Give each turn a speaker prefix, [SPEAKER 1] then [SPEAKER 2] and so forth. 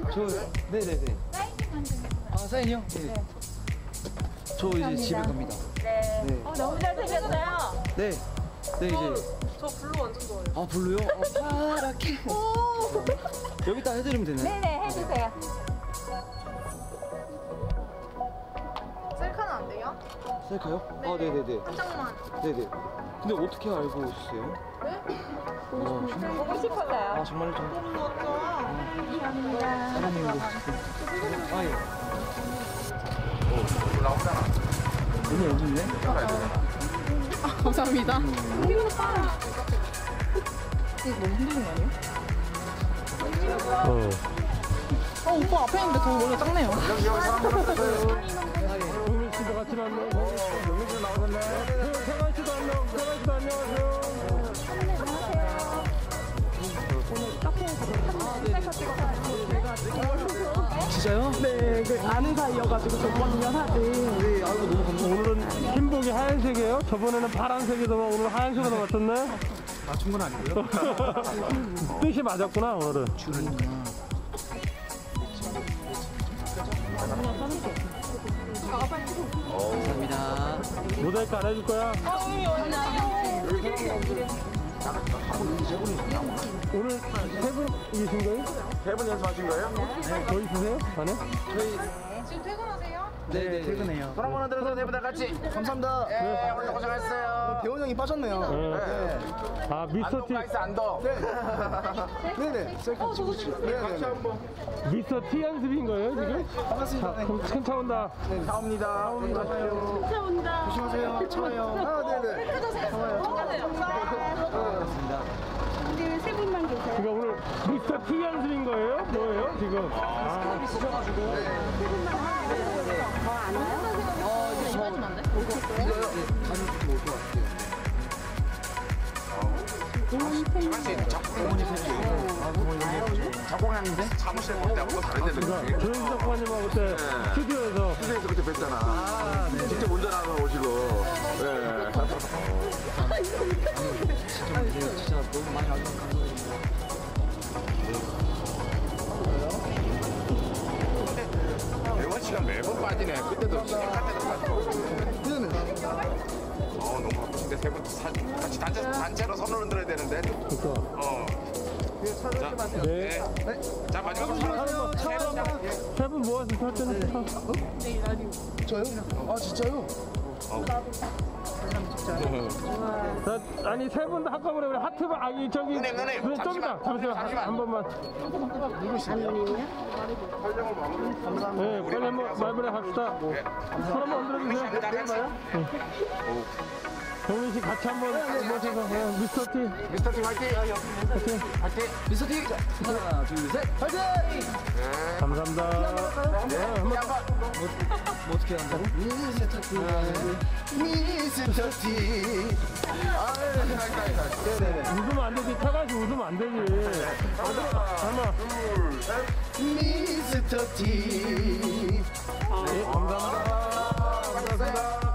[SPEAKER 1] 네네네.
[SPEAKER 2] 사인만 좀 해주세요.
[SPEAKER 1] 아, 사인이요? 네. 저 이제 집에 갑니다.
[SPEAKER 2] 네.
[SPEAKER 1] 네.
[SPEAKER 2] 너무 잘생겼어요.
[SPEAKER 1] 네. 네, 이제.
[SPEAKER 3] 저 블루 완전 좋아해요.
[SPEAKER 1] 아, 블루요? 파랗게. 여기다 해드리면 되나요?
[SPEAKER 2] 네네, 해주세요.
[SPEAKER 3] 셀카는 안 돼요?
[SPEAKER 1] 셀카요?
[SPEAKER 3] 네.
[SPEAKER 1] 아, 네네네.
[SPEAKER 3] 한 장만.
[SPEAKER 1] 네네. 근데 어떻게 알고 오셨어요?
[SPEAKER 3] 네?
[SPEAKER 2] 보고 싶어서요.
[SPEAKER 1] 아, 정말요?
[SPEAKER 3] 너무 멋져.
[SPEAKER 2] 감사합니다.
[SPEAKER 1] 사람인 것 같아요. 아, 예.
[SPEAKER 4] 나오잖아.
[SPEAKER 1] 오늘 여기네?
[SPEAKER 3] 감사합니다. 오빠 앞에 있는데 저 원래 작네요.
[SPEAKER 4] 여기 사람 들었어요.
[SPEAKER 5] 오늘 집에 같이 만나요.
[SPEAKER 4] 영민씨 나오셨네.
[SPEAKER 5] 태관 씨도 안녕. 태관 씨도 안녕하세요.
[SPEAKER 1] 진짜요?
[SPEAKER 6] 네, 그 아는 사이여가지고 줬거든요, 사진.
[SPEAKER 1] 네, 아이고, 너무 감사합니다.
[SPEAKER 5] 오늘은 흰복이 하얀색이에요. 저번에는 파란색이더만 오늘 하얀색으로 맞췄네.
[SPEAKER 1] 맞춘 건 아니고요.
[SPEAKER 5] 뜻이 맞았구나 오늘은.
[SPEAKER 1] 감사합니다.
[SPEAKER 5] 모자이크 안 해줄 거야? 오늘 세 분이신 거예요?
[SPEAKER 4] 세 분 연습하신 거예요?
[SPEAKER 5] 더 있으세요? 안에?
[SPEAKER 3] 지금 퇴근하세요?
[SPEAKER 1] 네네. 퇴근해요.
[SPEAKER 4] 손 한번 들어서 네 분 다 같이.
[SPEAKER 1] 감사합니다.
[SPEAKER 4] 예, 오늘 고생하셨어요.
[SPEAKER 1] 대원 형이 빠졌네요.
[SPEAKER 5] 네. 아 미스터 T,
[SPEAKER 4] 안동 안동.
[SPEAKER 1] 네네. 셀카 찍으시죠.
[SPEAKER 4] 같이 한번.
[SPEAKER 5] 미스터 T 연습인 거예요 지금?
[SPEAKER 1] 반갑습니다.
[SPEAKER 5] 자, 그럼 차 온다.
[SPEAKER 4] 차옵니다.
[SPEAKER 1] 조심하세요. 차와요. 아, 네네.
[SPEAKER 2] 우리 세 분만 계세요.
[SPEAKER 5] 그러니까 오늘 미스터 T 연습인 거예요? 뭐예요 지금? 아,
[SPEAKER 1] 있으셔가지고.
[SPEAKER 2] 더안 와요?
[SPEAKER 1] 이거요? 네, 다녀올 것 같아요.
[SPEAKER 4] 작곡하는데? 사무실에 볼 때하고 다른데 느낌이.
[SPEAKER 5] 조영수 작가님하고 그때 스튜디오에서
[SPEAKER 4] 스튜디오에서 그때 뵀잖아. 직접 운전하러 오시고. 예.
[SPEAKER 1] 진짜 너무 많이 와주셔서 감사드립니다.
[SPEAKER 4] 대원 씨가 매번 빠지네. 그때도 시작할 때도 빠지고.
[SPEAKER 1] 네네.
[SPEAKER 4] 너무 바쁘신데 세 분 같이 단체로 손을 흔들어야 되는데.
[SPEAKER 5] 네.
[SPEAKER 4] 자, 마지막으로
[SPEAKER 5] 세 분 모아서 살 때는
[SPEAKER 1] 저요? 아, 진짜요?
[SPEAKER 5] 자, 아니 세 분 다 한꺼번에 우리 하트 아니 저기
[SPEAKER 4] 누님,
[SPEAKER 5] 좀 이따 잠시만 한 번만. 네, 빨리 한번 말문에 갑시다. 손 한번 흔들어주세요. 정민 씨 같이 한번 모셔서 미스터 T.
[SPEAKER 4] 미스터 팀 화이팅! 화이팅!
[SPEAKER 1] 미스터 T! 하나, 둘, 셋! 파이팅!
[SPEAKER 5] 감사합니다. 네, 한번
[SPEAKER 1] 뭐 어떻게 한다고? 미스터 T. 미스터 T. 네네네.
[SPEAKER 5] 웃으면 안 되지. 태관 씨 웃으면 안 되지. 하나.
[SPEAKER 4] 둘, 셋!
[SPEAKER 1] 미스터 T.
[SPEAKER 5] 네, 감사합니다.
[SPEAKER 4] 감사합니다.